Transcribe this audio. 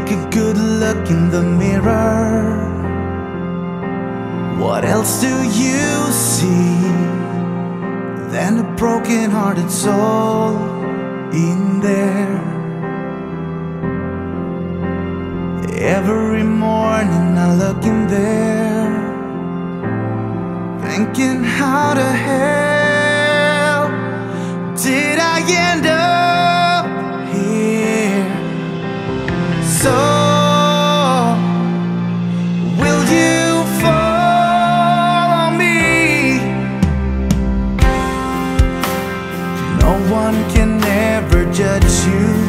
take a good look in the mirror. What else do you see than a broken-hearted soul in there? Every morning I look in there, thinking how the hell did I end up here? So will you follow me? No one can ever judge you